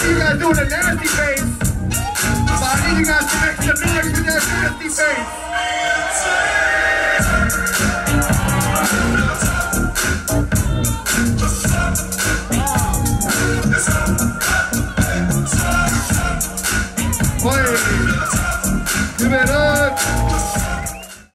you guys doing a nasty face. But I need you guys to make some noise with that nasty face. Wait. Give it up.